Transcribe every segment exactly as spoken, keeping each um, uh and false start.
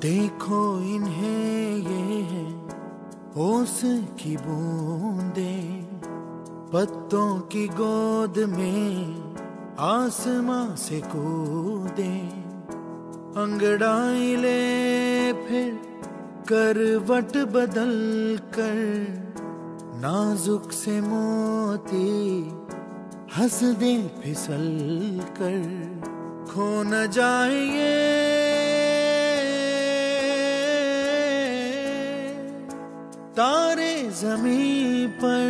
देखो इन्हें ये है ओस की बूंदे, पत्तों की गोद में आसमां से कूदे। अंगड़ाई ले फिर करवट बदल कर, नाजुक से मोती हंस दे फिसल कर। खो न जाए ये तारे ज़मीं पर,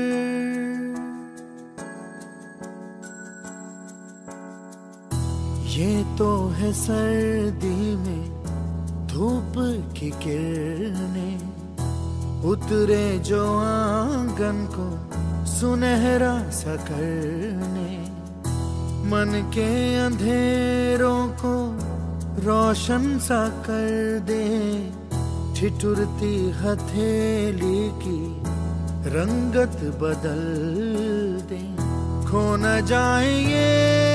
ये तो है सर्दी में धूप की किरणें, उतरे जो आंगन को सुनहरा सा करने। मन के अंधेरों को रोशन सा कर दे, ठिठुरती हथेली की रंगत बदल दे। खो न जाए ये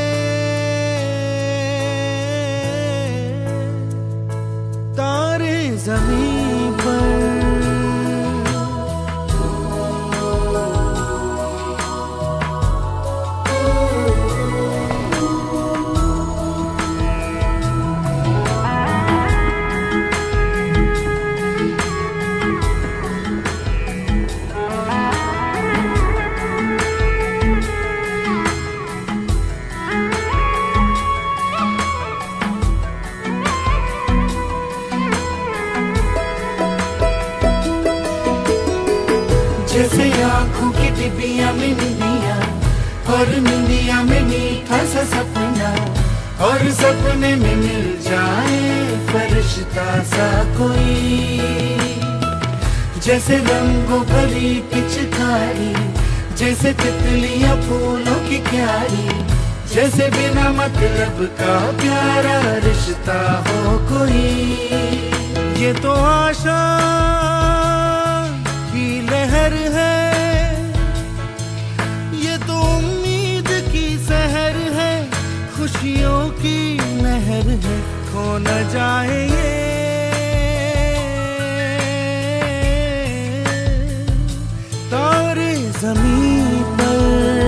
तारे ज़मीं पर। जैसे आँखों की डिबिया में निंदिया, और निंदिया में मीठा सा सपना, और सपने में मिल जाए फरिश्ता सा कोई। जैसे रंगों भरी पिचकारी, जैसे तितलियां फूलों की क्यारी, जैसे बिना मतलब का प्यारा रिश्ता हो कोई। ये तो आशा लहर है, ये तो उम्मीद की सहर है, खुशियों की नहर है। खो न जाए ये तारे ज़मीं पर।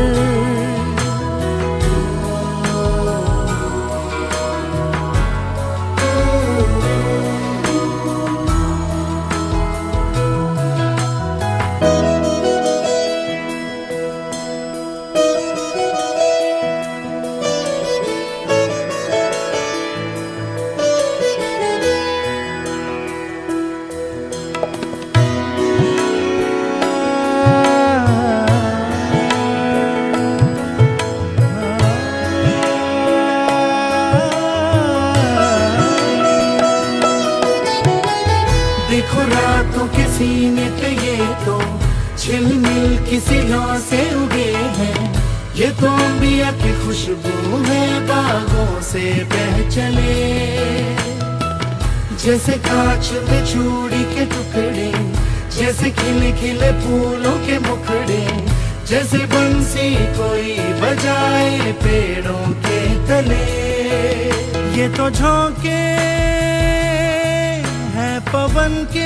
देखो रातों के सीने पे ये तो झिलमिल किसी लौ से उगे हैं। ये तो अंबिया की खुशबू है बागों से बह चले। जैसे कांच में चूड़ी के टुकड़े, जैसे खिले खिले फूलों के मुखड़े, जैसे बंसी कोई बजाए पेड़ों के तले। ये तो झोंके पवन के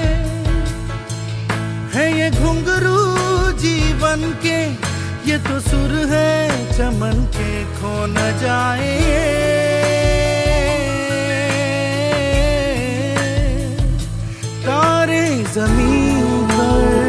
है, ये घुंघरू जीवन के, ये तो सुर है चमन के। खो न जाए तारे ज़मीं पर।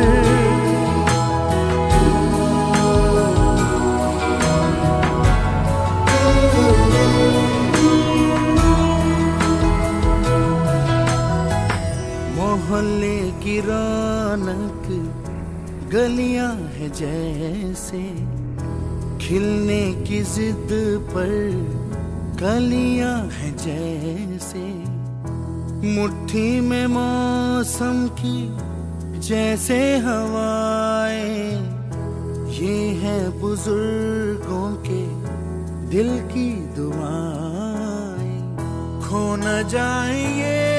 मोहल्ले की रौनक गलियां है जैसे, खिलने की जिद पर कलियां है जैसे। मुट्ठी में मौसम की जैसे हवाएं, ये है बुजुर्गों के दिल की दुआएं। खो न जाए ये